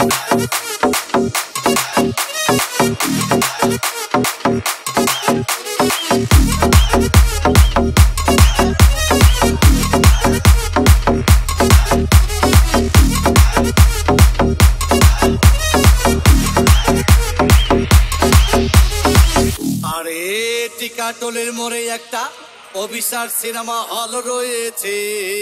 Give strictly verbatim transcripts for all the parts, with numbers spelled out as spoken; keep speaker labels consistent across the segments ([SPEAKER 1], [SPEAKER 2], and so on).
[SPEAKER 1] টিকাটলের মোড়ে একটা Abhisar cinema hall রয়েছে,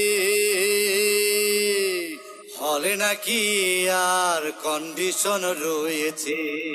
[SPEAKER 1] হলে নাকি আর কন্ডিশন রয়েছে।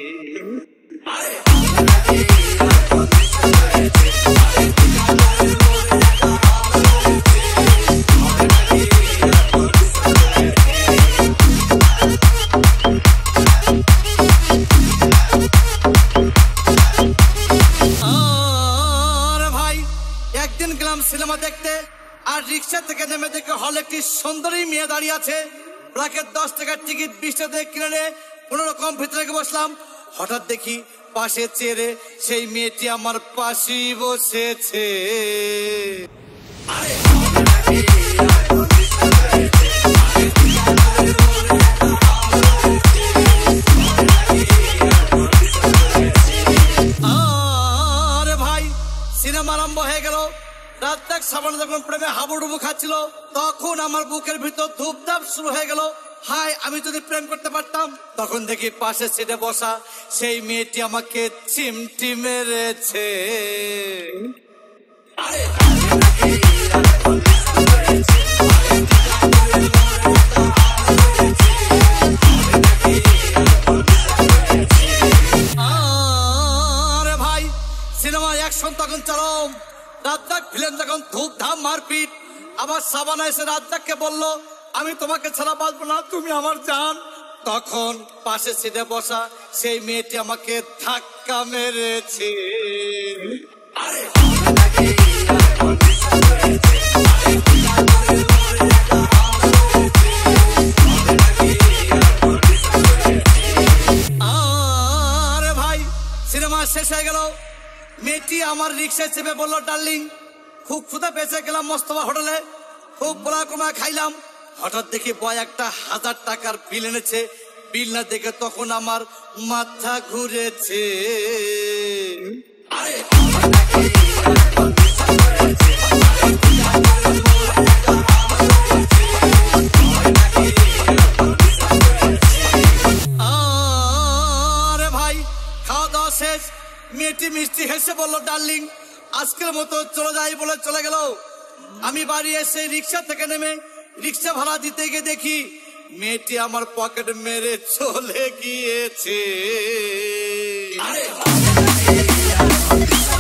[SPEAKER 1] সিনেমা দেখতে আর রিক্সা থেকে নেমে দেখে হলে একটি সুন্দরী মেয়ে দাঁড়িয়ে আছে। ওনাকে দশ টাকার টিকিট বিশ টাকা দিয়ে কিনে নিয়ে কোন রকম ভিতরে বসলাম। হঠাৎ দেখি পাশে চেয়ারে সেই মেয়েটি আমার পাশেই বসেছে। আরে ভাই, সিনেমা আরম্ভ হয়ে গেল। রাত তাক সাবান যখন প্রেমে হাবুডুবু খাচ্ছিল, তখন আমার বুকের ভিতর ধূপধাপ শুরু হয়ে গেল। হাই, আমি যদি প্রেম করতে পারতাম। তখন দেখি পাশে সিটে বসা সেই মেয়েটি আমাকে চিমটি মেরেছে। আরে ভাই, সিনেমা অ্যাকশন তখন চরম। রাজ্জাক ভিলেন যখন ধূপধাম মারপিট, আবার সাবানা এসে রাজ্জাককে বলল, আমি তোমাকে ছাড়া বাঁচবো না, তুমি আমার জান। তখন পাশে সিটে বসা সেই মেয়েটি আমাকে ধাক্কা মেরেছে। আরে ভাই, সিনেমা শেষ হয়ে গেল। মেয়েটি আমার রিক্সায় চেপে বললো, ডার্লিং, খুব ক্ষুধা পেয়েছে, গেলাম মোস্তফা হোটেলে, খুব বড়া কমা খাইলাম। হঠাৎ দেখি বয় একটা হাজার টাকার বিল এনেছে। বিল না দেখে তখন আমার মাথা ঘুরেছে। আরে ভাই, খাওয়া দাওয়া শেষ। মেয়েটি মিষ্টি হেসে বললো, ডার্লিং, আজকের মতো চলে যাই বলে চলে গেল। আমি বাড়ি এসে রিক্সা থেকে নেমে রিক্সা ভাড়া দিতে গিয়ে দেখি মেয়েটি আমার পকেট মেরে চলে গিয়েছে।